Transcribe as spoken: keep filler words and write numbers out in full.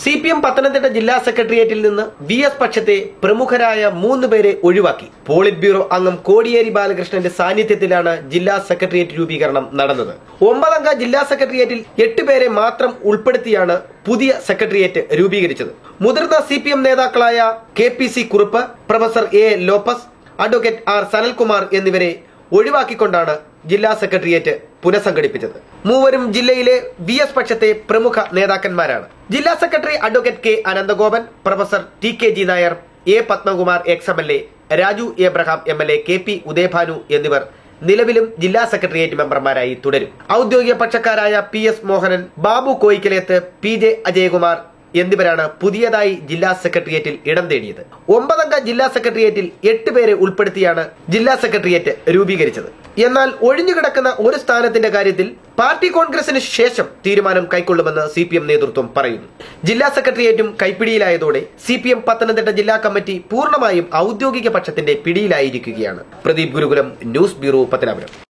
C P M Pathanamthitta ജില്ലാ സെക്രട്ടേറിയറ്റിൽ നിന്ന് വി എസ് പക്ഷത്തെ പ്രമുഖരായ മൂന്ന് പേരെ ഒഴിവാക്കി. പോളിറ്റ് ബ്യൂറോ അംഗം കോടിയേരി ബാലകൃഷ്ണന്റെ സാന്നിധ്യത്തിലാണ് ജില്ലാ സെക്രട്ടേറിയറ്റ് രൂപീകരണം നടന്നത്. ഒമ്പതംഗ ജില്ലാ സെക്രട്ടേറിയറ്റിൽ എട്ട് പേരെ മാത്രം ഉൾപ്പെടുത്തിയാണ് പുതിയ സെക്രട്ടേറിയറ്റ് രൂപീകരിച്ചത്. മുതിർന്ന സി പി എം നേതാക്കളായ K P C Kurup, professor A Lopez, advocate R Sanalkumar എന്നിവരെ ഒഴിവാക്കിക്കൊണ്ടാണ് ജില്ലാ സെക്രട്ടേറിയറ്റ് പുനഃസംഘടിപ്പിച്ചത്. മൂവരും ജില്ലയിലെ വി എസ് പക്ഷത്തെ പ്രമുഖ നേതാക്കന്മാരാണ്. ജില്ലാ secretary advocate K Ananthagopan, professor T K G Nair, A Padmakumar ex M L A, Raju Abraham M L A, K P Udayabhanu എന്നിവർ നിലവിലും ജില്ലാ സെക്രട്ടേറിയറ്റ് മെമ്പർമാരായി തുടരും. ഔദ്യോഗിക പക്ഷക്കാരായ P S Mohanan, Babu Koyikkalethu, P J Ajayakumar എന്നിവരാണ് പുതിയതായി ജില്ലാ സെക്രട്ടേറിയറ്റിൽ ഇടം തേടിയത്. ഒമ്പതംഗ ജില്ലാ സെക്രട്ടേറിയറ്റിൽ എട്ട് പേരെ ഉൾപ്പെടുത്തിയാണ് ജില്ലാ സെക്രട്ടേറിയറ്റ് രൂപീകരിച്ചത്. എന്നാൽ ഒഴിഞ്ഞുകിടക്കുന്ന ഒരു സ്ഥാനത്തിന്റെ കാര്യത്തിൽ പാർട്ടി കോൺഗ്രസിന് ശേഷം തീരുമാനം കൈക്കൊള്ളുമെന്ന് സി പി എം നേതൃത്വം പറയുന്നു. ജില്ലാ സെക്രട്ടേറിയറ്റും കൈപ്പിടിയിലായതോടെ സി പി എം പത്തനംതിട്ട ജില്ലാ കമ്മിറ്റി പൂർണ്ണമായും ഔദ്യോഗിക പക്ഷത്തിന്റെ പിടിയിലായിരിക്കുകയാണ്. Pradeep Gurukulam, news bureau, Pathanapuram.